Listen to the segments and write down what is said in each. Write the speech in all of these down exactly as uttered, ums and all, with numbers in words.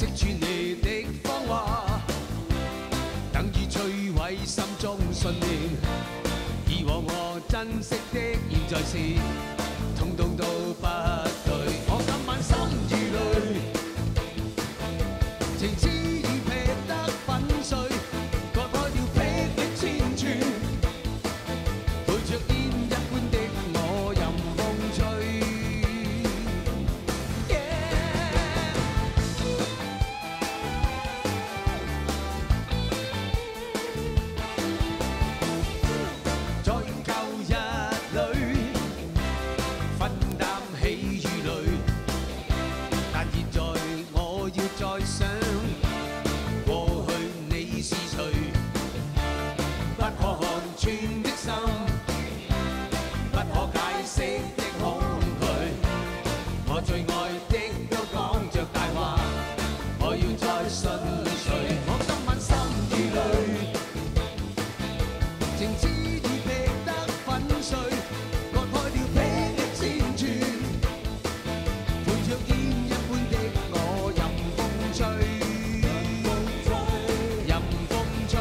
識穿你的謊話，等於摧毀心中信念。以往我珍惜的，現在是通通都不對。我今晚心如淚，情絲已劈得粉碎，割開了霹靂千串，陪着煙一般的我任風吹。在舊日裏分擔喜與淚，但現在我要再想過去你是誰，不可看穿的心，不可解釋的恐懼，我最愛的都講着大話，我要再信誰？我今晚心如淚，情絲已劈得粉碎，割開了霹靂千串，陪着煙一般的我任風吹，任風吹。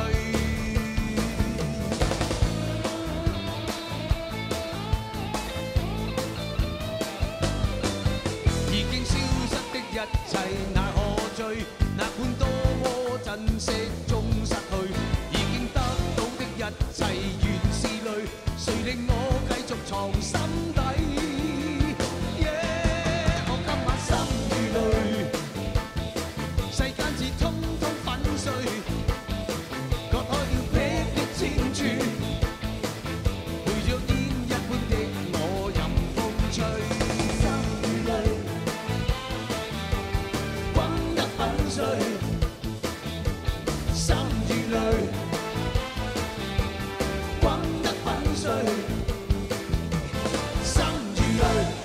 已經消失的一切，那可追？哪管多麼珍惜終失去，已經得到的一切原是淚，誰令我繼續藏心底？Yeah， 我今晚心如淚，世間事通通粉碎，割開了霹靂千串，陪着煙一般的我任風吹。心如淚，滾得粉碎，心如淚，滾得粉碎，心如淚。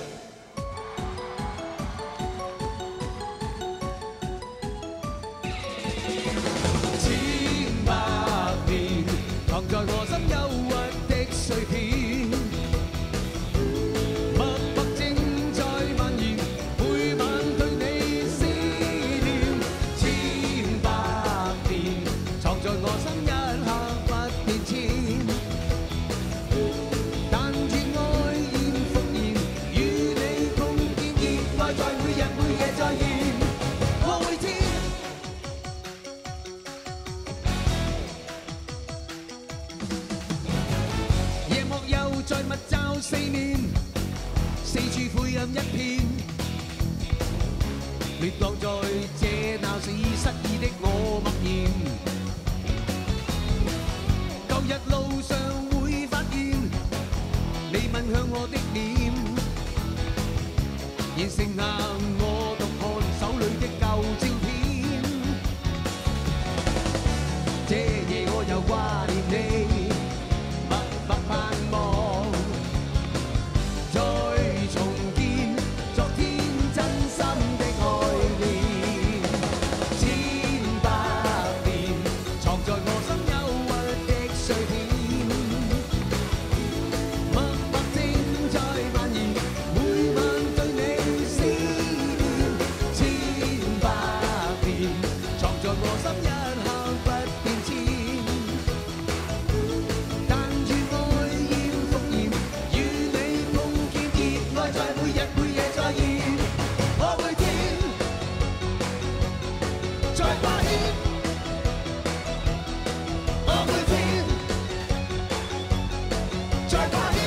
千百年藏在我心憂鬱的碎片，默默正在蔓延，每晚對你思念。千百年藏在我心一刻不變遷，但願愛現復燃，與你共建熱愛，在每日每夜再現。我會知，夜幕又在密罩四面，四處灰暗一片，亂浪在這鬧市失意的我默然。舊日路上會發現你吻向我的臉，現剩下我獨看手裏的舊照片。這夜我又掛念你，默默盼望再重見昨天真心的愛戀。千百年藏在我心憂鬱的碎片，默默正在蔓延，每晚對你思念。千百年藏在我心一刻不變遷，但願愛現復燃，與你共建熱愛，在每日每夜再現。我會天再掛牽，我會天再掛牽。